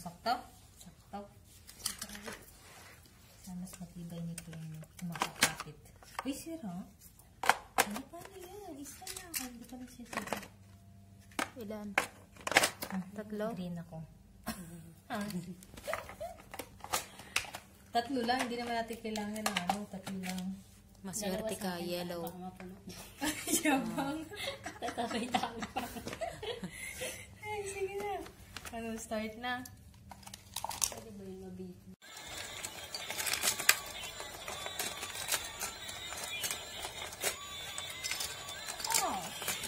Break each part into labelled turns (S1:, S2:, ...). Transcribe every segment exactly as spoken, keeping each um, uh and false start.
S1: Sakto? Sakto. Sana mas matibay nito yung kumakapit. Uy, sira. Ano pa na yan? Isa na. Ay, hindi pa nagsisira.
S2: Ilan?
S1: Ah,
S2: Tatlo?
S1: green ako. Ah. Tatlo lang. Hindi naman natin kailangan ng ano. Tatlo lang.
S2: Maswerte ka, yellow.
S1: Yabang. Tatapay tama. Ay, sige na. Ano, start na. Pwede ba yung mabit? Oh.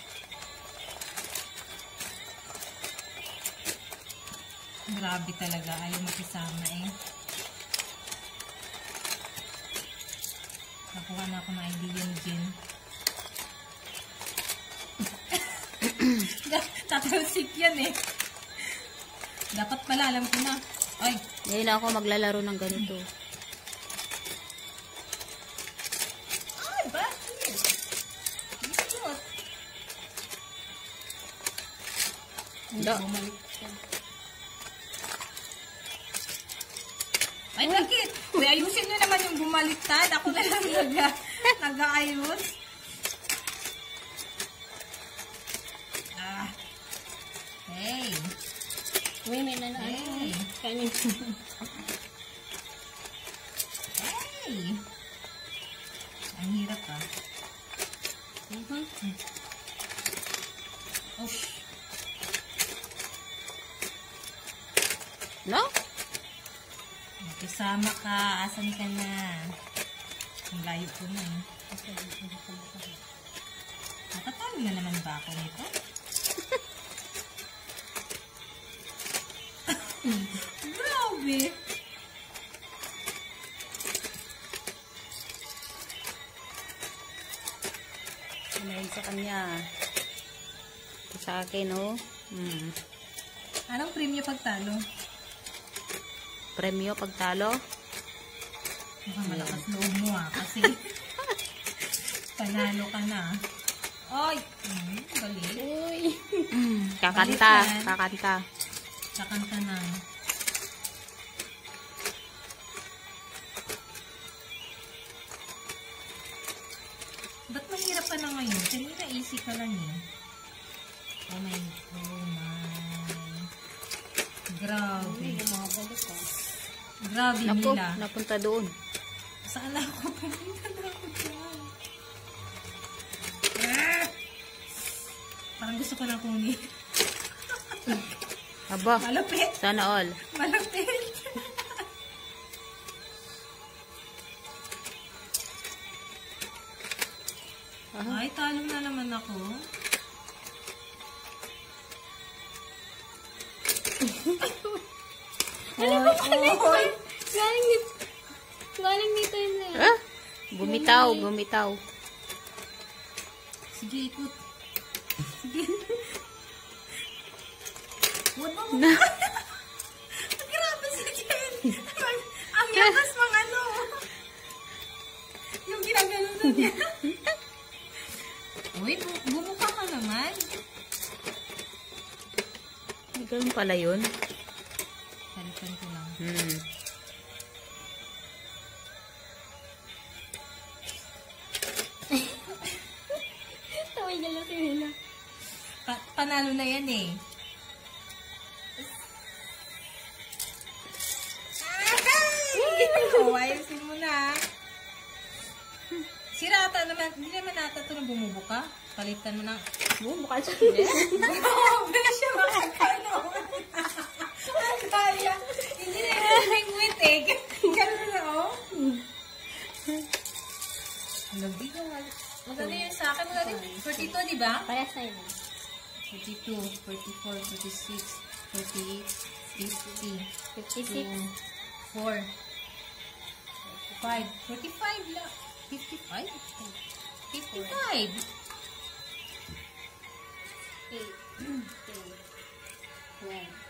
S1: Grabe talaga. Ayaw makisama eh. Nakuha na ako ng idea ni Jen. Tatalsik yan eh. Dapat pala, alam ko na. Ay!
S2: Ngayon na ako maglalaro ng ganito.
S1: Ay, bakit? Bisot.
S2: Hindi.
S1: Ay, bakit? Uy, ayusin nyo naman yung bumaliktad. Ako na lang naga, nag-aayos. Ah. Hey.
S3: Uy, may na
S1: Hey.
S3: Kanin.
S1: Hey. Ang hirap ah.
S3: Mhm.
S1: Oh.
S2: No?
S1: Kasama ka. Asan ka na? Ang layo ko na eh. Nakatalo na naman ba ako nito? Grabe!
S2: Ano yun sa kanya? Ito sa akin, oh. Hmm.
S1: Anong premyo pagtalo?
S2: Premyo pagtalo?
S1: Mukhang malakas loob mo ah. Kasi panalo ka na. Ay! Hmm, galing.
S3: Uy.
S2: Mm, kakanta. Kakanta.
S1: Kakanta na. Ba't mahirap ka na ngayon? Kanina easy ka lang eh. Oh my, oh my. Grabe.
S3: Uy, yung mga balik ah.
S1: Grabe,
S2: Naku,
S1: Mila.
S2: napunta doon.
S1: Saan ako? Pumunta na ako dyan. Ah! Parang gusto ko na kunin.
S2: Aba,
S1: Malapit.
S2: sana all.
S1: Malapit.
S2: Aha.
S1: Ay, talo na naman ako.
S3: Ano ba ka nito? Galing dito. Galing dito yun na yan.
S2: Ah, bumitaw, bumitaw.
S1: Sige, ikot. Sige. Huwag mo mo.
S2: Na.
S1: Grabe si Jen. Ang yakas mga ano. Yung ginagano na niya. Uy, bu- bumuka ka naman.
S2: Ganun pala yun.
S1: Palitan ko lang.
S2: Hmm.
S3: Taway niya lang si Mila.
S1: Pa- panalo na yan eh. Oh, ayusin mo na. Si Rata naman, hindi naman nata ito na bumubuka. Palitan mo na.
S2: Bumukha siya.
S1: Grabe siya makakano. Ang kaya. Hindi na yung lingwit eh. Ganun na oh. Labi ka. Maganda yun sa akin. Maganda yun. forty-two, di ba?
S3: Kaya sa'yo na.
S1: forty-two, forty-four, forty-six, forty-eight, fifty,
S3: fifty-six.
S1: four, five, forty-five lang. fifty-five? fifty-five.
S3: eight, ten, twelve.